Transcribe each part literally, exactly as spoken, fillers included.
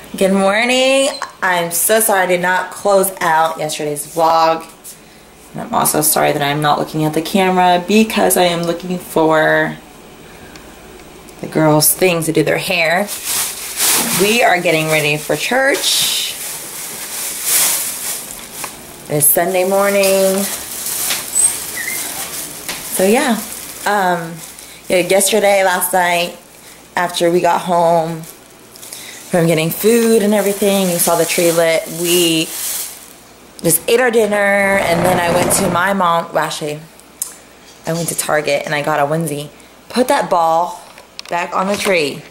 Good morning. I'm so sorry I did not close out yesterday's vlog. And I'm also sorry that I'm not looking at the camera because I am looking for the girls' things to do their hair. We are getting ready for church. It's Sunday morning. So yeah. Um, yeah, yesterday, last night, after we got home from getting food and everything, you saw the tree lit, we just ate our dinner, and then I went to my mom, well actually, I went to Target and I got a onesie. Put that ball back on the tree.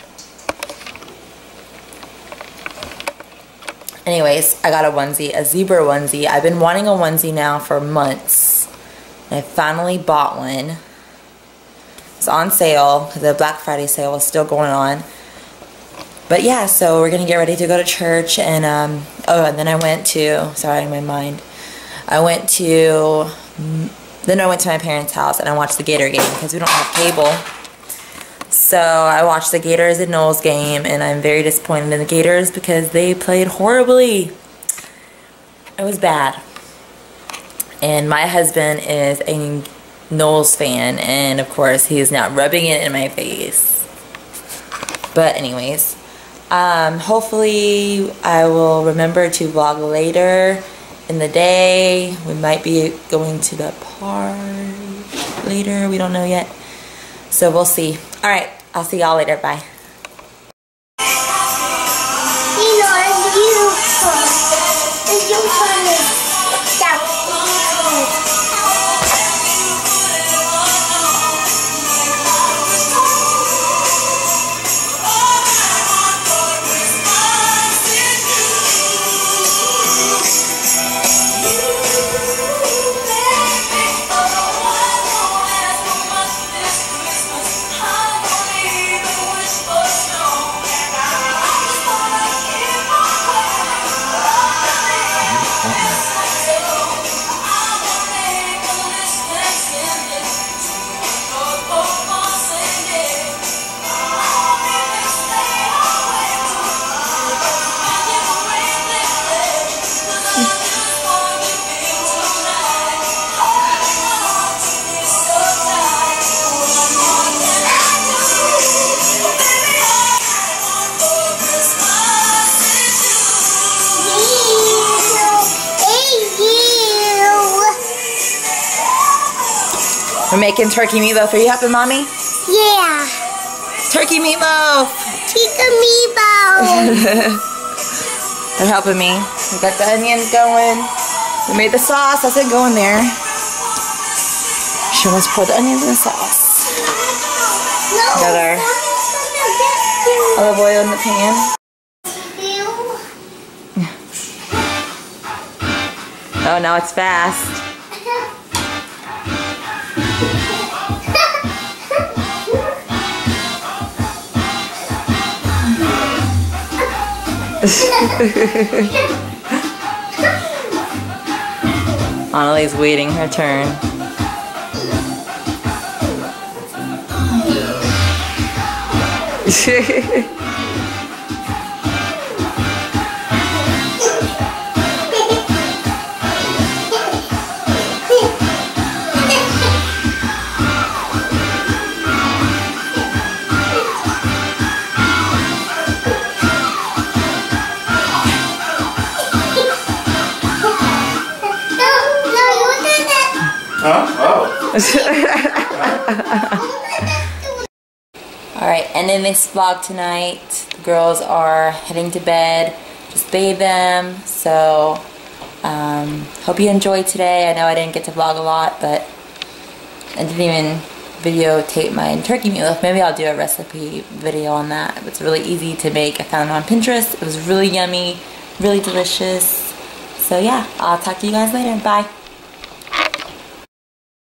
Anyways, I got a onesie, a zebra onesie. I've been wanting a onesie now for months. And I finally bought one. It's on sale because the Black Friday sale is still going on. But yeah, so we're gonna get ready to go to church, and um, oh, and then I went to, sorry, in my mind, I went to, then I went to my parents' house and I watched the Gator game because we don't have cable. So I watched the Gators and Knowles game, and I'm very disappointed in the Gators because they played horribly. It was bad. And my husband is a Knowles fan, and of course he's now rubbing it in my face. But anyways, um, hopefully I will remember to vlog later in the day. We might be going to the park later, we don't know yet. So we'll see. Alright, I'll see y'all later. Bye. You know, it's beautiful. It's beautiful. We're making turkey meatloaf. Are you helping Mommy? Yeah. Turkey meatloaf. Chicken meatloaf. They're helping me. We got the onions going. We made the sauce. That's it going there. She wants to pour the onions in the sauce. No. Got our olive oil in the pan. Oh, now it's fast. Annalie's waiting her turn. Alright, ending this vlog tonight. The girls are heading to bed. Just bathed them. So, um, hope you enjoyed today. I know I didn't get to vlog a lot, but I didn't even videotape my turkey meatloaf. Maybe I'll do a recipe video on that. It's really easy to make. I found it on Pinterest. It was really yummy, really delicious. So yeah, I'll talk to you guys later. Bye.